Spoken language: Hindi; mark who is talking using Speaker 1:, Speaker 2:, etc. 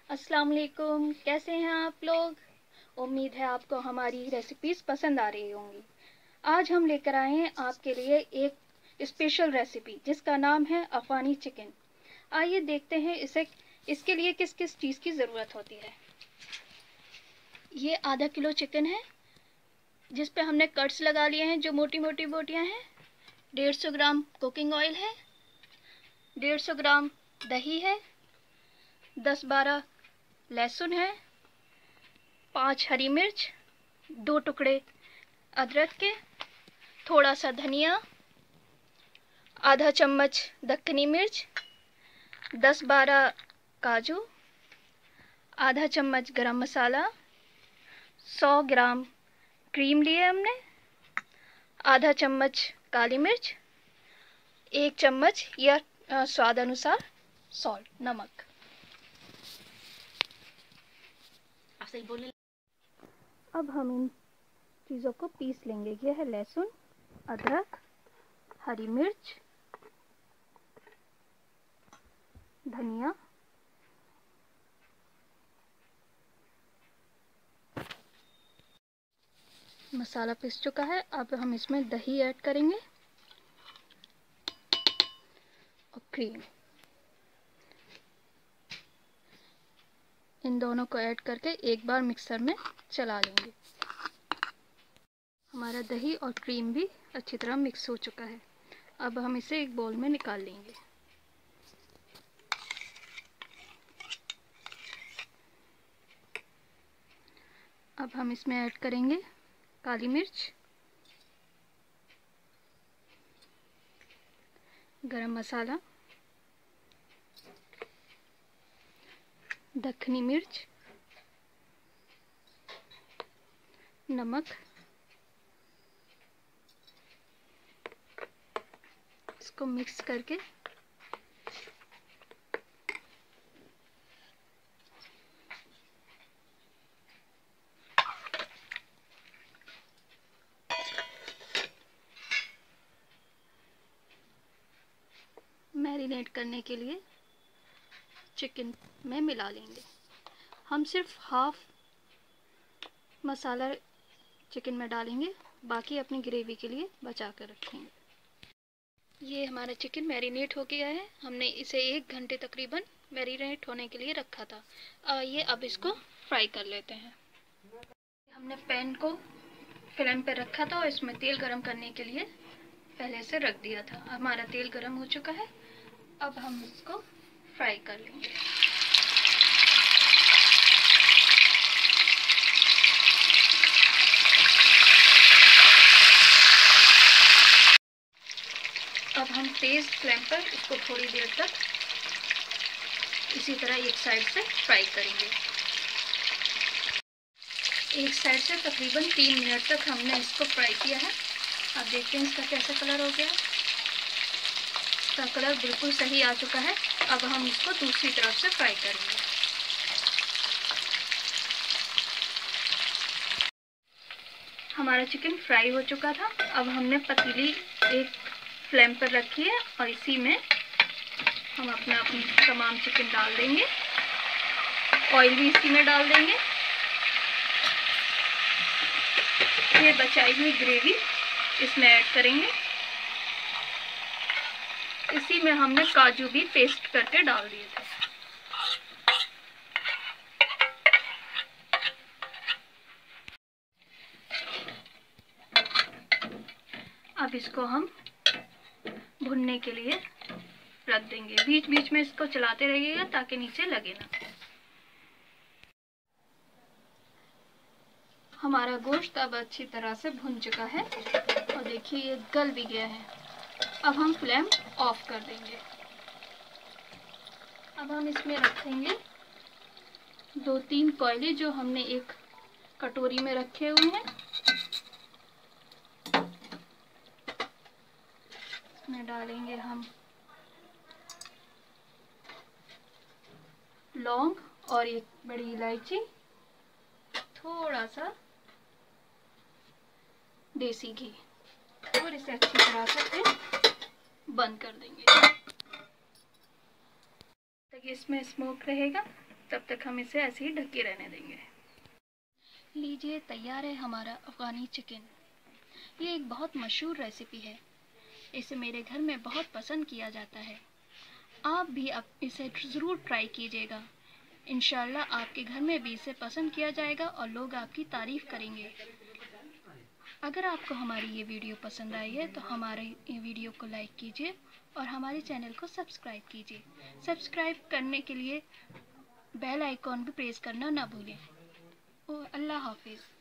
Speaker 1: अस्सलाम वालेकुम, कैसे हैं आप लोग। उम्मीद है आपको हमारी रेसिपीज़ पसंद आ रही होंगी। आज हम लेकर आए हैं आपके लिए एक स्पेशल रेसिपी जिसका नाम है अफ़गानी चिकन। आइए देखते हैं इसके लिए किस किस चीज़ की ज़रूरत होती है। ये आधा किलो चिकन है जिस पे हमने कट्स लगा लिए हैं जो मोटी मोटी बोटियाँ हैं। 150 ग्राम कुकिंग ऑयल है, 150 ग्राम दही है, 10-12 लहसुन है, 5 हरी मिर्च, 2 टुकड़े अदरक के, थोड़ा सा धनिया, आधा चम्मच दक्कनी मिर्च, 10-12 काजू, आधा चम्मच गरम मसाला, 100 ग्राम क्रीम लिए हमने, आधा चम्मच काली मिर्च, 1 चम्मच या स्वाद अनुसार सॉल्ट, नमक। आप सही बोले। अब हम इन चीज़ों को पीस लेंगे। यह है लहसुन, अदरक, हरी मिर्च, धनिया, मसाला पिस चुका है। अब हम इसमें दही ऐड करेंगे और क्रीम। इन दोनों को ऐड करके एक बार मिक्सर में चला लेंगे। हमारा दही और क्रीम भी अच्छी तरह मिक्स हो चुका है। अब हम इसे एक बाउल में निकाल लेंगे। अब हम इसमें ऐड करेंगे काली मिर्च, गरम मसाला, दक्खनी मिर्च, नमक, इसको मिक्स करके मैरिनेट करने के लिए चिकन में मिला लेंगे। हम सिर्फ हाफ मसाला चिकन में डालेंगे, बाकी अपनी ग्रेवी के लिए बचा कर रखेंगे। ये हमारा चिकन मैरिनेट हो गया है। हमने इसे 1 घंटे तकरीबन मैरिनेट होने के लिए रखा था। आइए अब इसको फ्राई कर लेते हैं। हमने पैन को फ्लेम पर रखा था और इसमें तेल गरम करने के लिए पहले से रख दिया था। हमारा तेल गरम हो चुका है। अब हम इसको फ्राई कर लेंगे। अब हम तेज़ फ्लेम पर इसको थोड़ी देर तक इसी तरह एक साइड से फ्राई करेंगे। एक साइड से तकरीबन 3 मिनट तक हमने इसको फ्राई किया है। आप देखते हैं इसका कैसा कलर हो गया। इसका कलर बिल्कुल सही आ चुका है। अब हम इसको दूसरी तरफ से फ्राई करेंगे। हमारा चिकन फ्राई हो चुका था। अब हमने पतीली एक फ्लेम पर रखी है और इसी में हम अपनी तमाम चिकन डाल देंगे। ऑयल भी इसी में डाल देंगे। फिर बचाई हुई ग्रेवी इसमें ऐड करेंगे। इसी में हमने काजू भी पेस्ट करके डाल दिए थे। अब इसको हम भुनने के लिए रख देंगे। बीच बीच में इसको चलाते रहिएगा ताकि नीचे लगे ना। हमारा गोश्त अब अच्छी तरह से भुन चुका है और देखिए ये गल भी गया है। अब हम फ्लेम ऑफ कर देंगे। अब हम इसमें रखेंगे 2-3 कोयले जो हमने एक कटोरी में रखे हुए हैं। इसमें डालेंगे हम लौंग और एक बड़ी इलायची, थोड़ा सा देसी घी और इसे अच्छी तरह से फिर बंद कर देंगे ताकि इसमें स्मोक रहेगा। तब तक हम इसे ऐसे ही ढके रहने देंगे। लीजिए, तैयार है हमारा अफ़गानी चिकन। ये एक बहुत मशहूर रेसिपी है। इसे मेरे घर में बहुत पसंद किया जाता है। आप भी इसे ज़रूर ट्राई कीजिएगा। इंशाल्लाह आपके घर में भी इसे पसंद किया जाएगा और लोग आपकी तारीफ़ करेंगे। अगर आपको हमारी ये वीडियो पसंद आई है तो हमारे ये वीडियो को लाइक कीजिए और हमारे चैनल को सब्सक्राइब कीजिए। सब्सक्राइब करने के लिए बेल आइकॉन भी प्रेस करना ना भूलें। अल्लाह हाफिज़।